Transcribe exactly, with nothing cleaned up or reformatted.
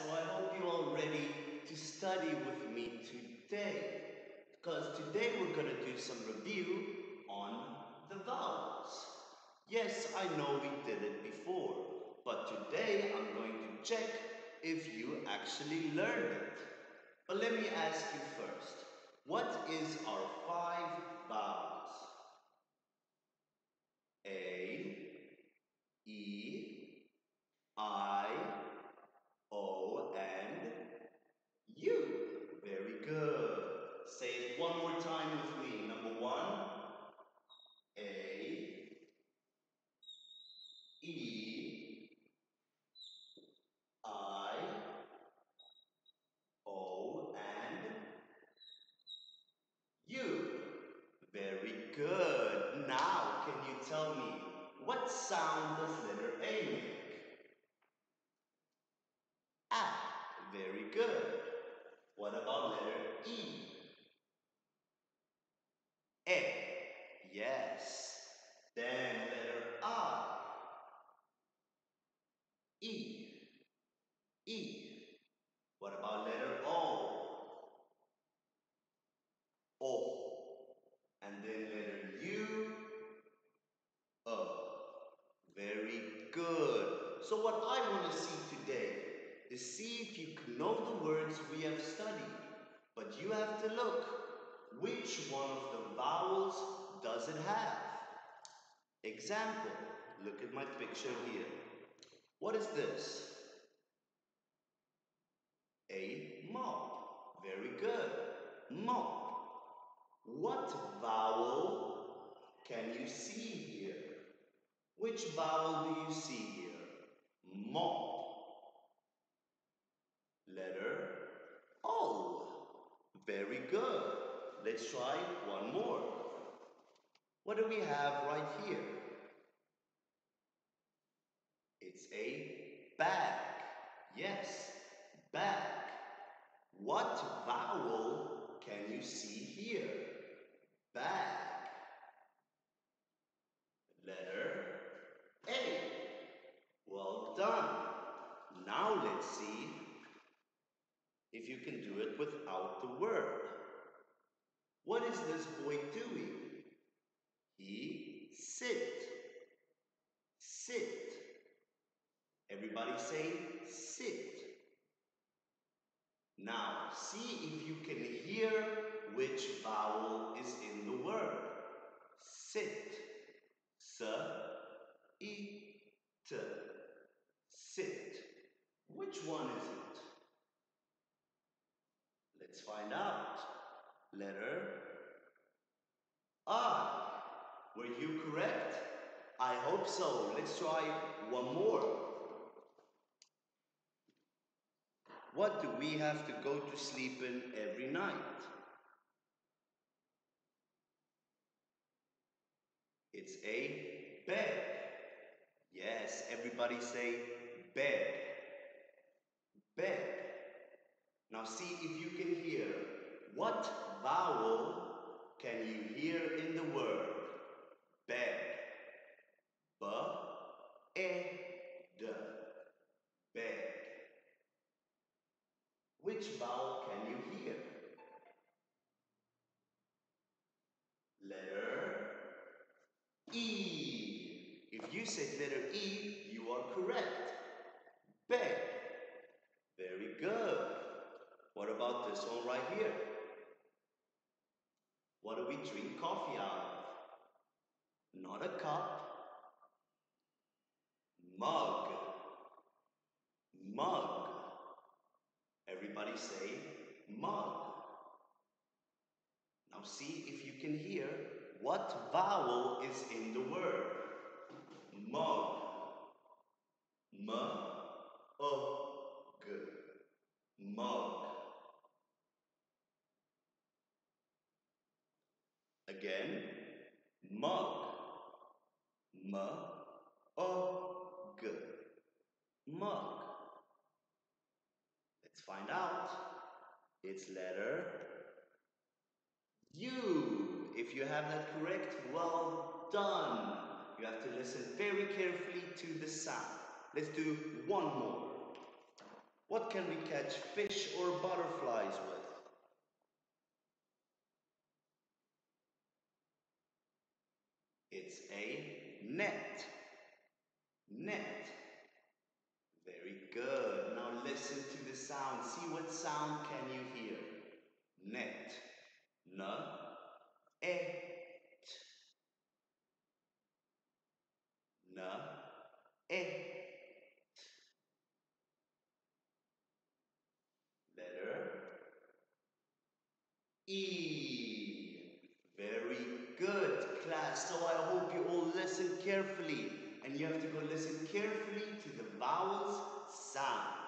so I hope you're all ready to study with me today. Because today we're going to do some review on the vowels. Yes, I know we did it before, but today I'm going to check if you actually learned it. But let me ask you first, what is our five vowels? A, E, I, O, and U. Very good. Say it one more time with me. Number one, A, E, I, O, and U. Very good. Now, can you tell me what sound does letter A make? Ah, very good. What about letter E? E. Yes. Then letter I. E. E. What about letter O? O. And then letter U. O. Very good. So what I want to see today is see if you can know the words we have studied. But you have to look. Which one of the vowels does it have? Example. Look at my picture here. What is this? A mop. Very good. Mop. What vowel can you see here? Which vowel do you see here? Mop. Letter O. Very good. Let's try one more. What do we have right here? It's a bag. Yes, bag. What vowel can you see here? Bag. Letter A. Well done. Now let's see if you can do it without the word. What is this boy doing? He sit. Sit. Everybody say sit. Now, see if you can hear which vowel is in the word. Sit. S, I, T. Sit. Which one is it? Let's find out. Letter I. Were you correct? I hope so. Let's try one more. What do we have to go to sleep in every night? It's a bed. Yes, everybody say bed. Bed. Now see if you can hear. What vowel can you hear in the word bed? B, E, D. Bed. Which vowel can you hear? Letter E. If you said letter E, you are correct. Bed. Very good. What about this one right here? What do we drink coffee out of? Not a cup. Mug. Mug. Everybody say mug. Now see if you can hear what vowel is in the word. Mug. M, U, G. Mug. Again, mug. M, U, G. Mug. Let's find out. It's letter U. If you have that correct, well done. You have to listen very carefully to the sound. Let's do one more. What can we catch fish or butterflies with? It's a net. Net. Very good. Now listen to the sound. See what sound can you hear? Net. N, et. N, et. Letter E. Very good, class. So I hope you all listen carefully. And you have to go listen carefully to the vowels sound.